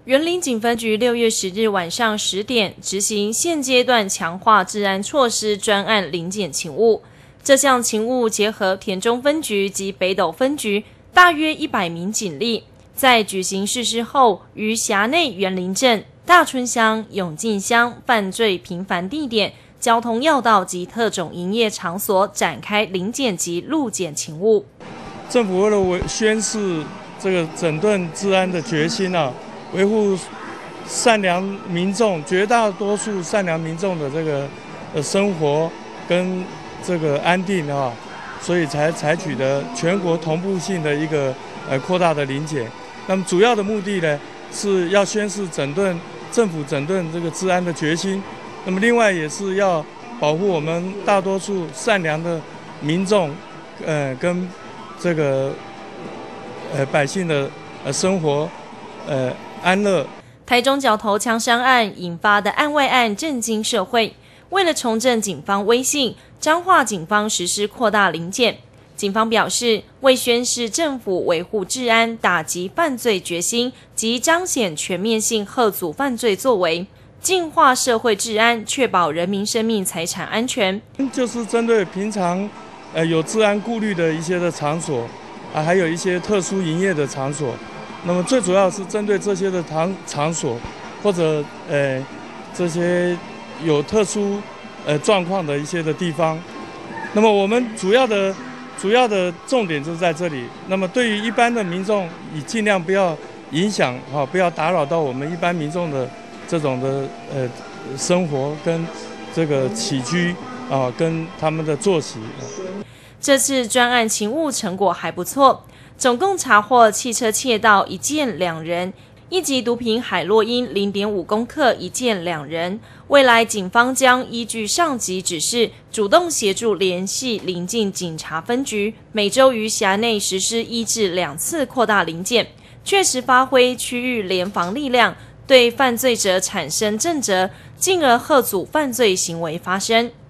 员林警分局6月10日晚上10点执行现阶段强化治安措施专案临检勤务。这项勤务结合田中分局及北斗分局大约100名警力，在举行实施后，于辖内员林镇、大春乡、永进乡犯罪频繁地点、交通要道及特种营业场所展开临检及路检勤务。 政府为了宣示这个整顿治安的决心啊，维护善良民众，绝大多数善良民众的这个生活跟这个安定啊，所以才采取的全国同步性的一个扩大的临检。那么主要的目的呢，是要宣示政府整顿这个治安的决心。那么另外也是要保护我们大多数善良的民众，跟这个百姓的生活安乐。 台中角头枪伤案引发的案外案震惊社会，为了重振警方威信，彰化警方实施扩大临检。警方表示，为宣示政府维护治安、打击犯罪决心及彰显全面性遏阻犯罪作为，净化社会治安，确保人民生命财产安全。 就是针对平常有治安顾虑的一些的场所还有一些特殊营业的场所。那么最主要是针对这些的场所，或者这些有特殊状况的一些的地方。那么我们主要的重点就是在这里。那么对于一般的民众，以尽量不要影响不要打扰到我们一般民众的这种的生活跟这个起居跟他们的作息。 这次专案勤务成果还不错。总共查获汽车窃盗1件2人，1级毒品海洛因0.5公克1件2人。未来警方将依据上级指示，主动协助联系邻近警察分局，每周于辖内实施1至2次扩大临检，确实发挥区域联防力量，对犯罪者产生震慑，进而遏阻犯罪行为发生。